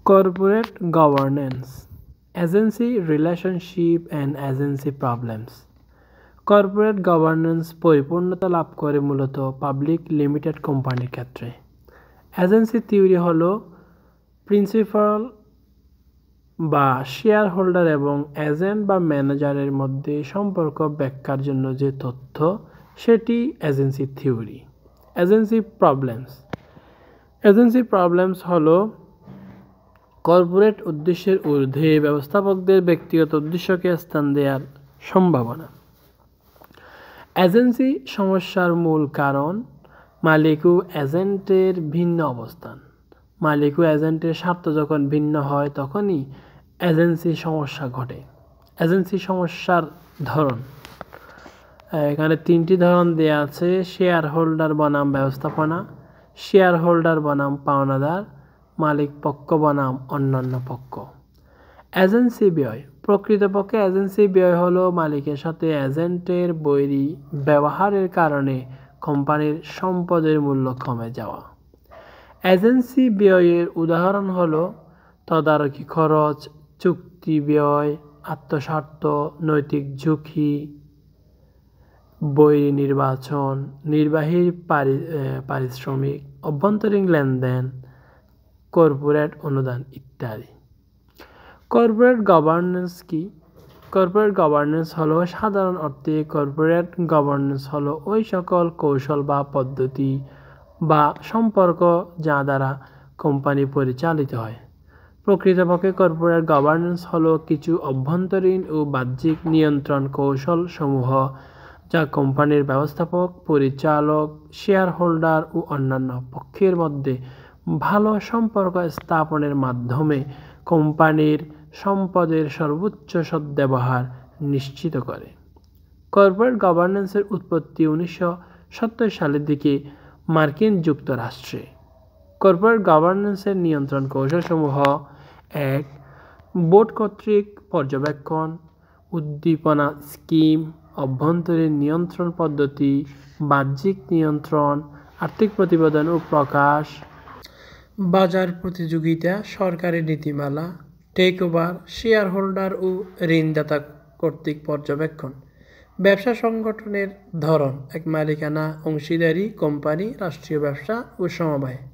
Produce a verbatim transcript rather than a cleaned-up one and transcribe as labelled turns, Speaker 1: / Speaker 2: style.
Speaker 1: Corporate governance, agency relationship and agency problems. Corporate governance পরিপূর্ণতা লাভ করে মূলত পাবলিক লিমিটেড কোম্পানির ক্ষেত্রে। এজেন্সি থিওরি হলো প্রিন্সিপাল বা শেয়ার হোল্ডার এবং এজেন্ট বা ম্যানেজারের মধ্যে সম্পর্ক ব্যাখ্যার জন্য যে তথ্য, সেটি agency theory. Agency problems, agency problems হলো কর্পোরেট উদ্দেশ্যের ঊর্ধ্বে ব্যবস্থাপকদের ব্যক্তিগত উদ্দেশ্যকে স্থান দেওয়ার সম্ভাবনা। এজেন্সি সমস্যার মূল কারণ মালিক ও এজেন্টের ভিন্ন অবস্থান। মালিক ও এজেন্টের স্বার্থ যখন ভিন্ন হয় তখনই এজেন্সি সমস্যা ঘটে। এজেন্সি সমস্যার ধরন, এখানে তিনটি ধরন দেওয়া আছে: শেয়ার হোল্ডার বনাম ব্যবস্থাপনা, শেয়ার হোল্ডার বনাম পাওনাদার, মালিক পক্ষ বনাম অন্যান্য পক্ষ। এজেন্সি ব্যয়, প্রকৃতপক্ষে এজেন্সি ব্যয় হলো মালিকের সাথে এজেন্টের বৈরী ব্যবহারের কারণে কোম্পানির সম্পদের মূল্য কমে যাওয়া। এজেন্সি ব্যয়ের উদাহরণ হলো তদারকি খরচ, চুক্তি ব্যয়, আত্মস্বার্থ, নৈতিক ঝুঁকি, বৈরী নির্বাচন, নির্বাহীর পারিশ্রমিক, অভ্যন্তরীণ লেনদেন, কর্পোরেট অনুদান ইত্যাদি। কর্পোরেট গভর্নেন্স কি? কর্পোরেট গভর্নেন্স হলো সাধারণ অর্থে কর্পোরেট গভর্নেন্স হলো ওই সকল কৌশল বা পদ্ধতি বা সম্পর্ক যা দ্বারা কোম্পানি পরিচালিত হয়। প্রকৃতপক্ষে কর্পোরেট গভর্নেন্স হলো কিছু অভ্যন্তরীণ ও বাহ্যিক নিয়ন্ত্রণ কৌশল সমূহ যা কোম্পানির ব্যবস্থাপক, পরিচালক, শেয়ার হোল্ডার ও অন্যান্য পক্ষের মধ্যে ভালো সম্পর্ক স্থাপনের মাধ্যমে কোম্পানির সম্পদের সর্বোচ্চ সদ্ব্যবহার নিশ্চিত করে। কর্পোরেট গভর্নেন্সের উৎপত্তি উনিশশো সত্তর সালের দিকে মার্কিন যুক্তরাষ্ট্রে। কর্পোরেট গভর্নেন্সের নিয়ন্ত্রণ কৌশলসমূহ: এক, বোর্ড কর্তৃক পর্যবেক্ষণ, উদ্দীপনা স্কিম, অভ্যন্তরীণ নিয়ন্ত্রণ পদ্ধতি, বাহ্যিক নিয়ন্ত্রণ, আর্থিক প্রতিবেদন ও প্রকাশ, বাজার প্রতিযোগিতা, সরকারি নীতিমালা, টেক ওভার, শেয়ার হোল্ডার ও ঋণদাতা কর্তৃক পর্যবেক্ষণ। ব্যবসা সংগঠনের ধরন: এক, মালিকানা, অংশীদারি, কোম্পানি, রাষ্ট্রীয় ব্যবসা ও সমবায়।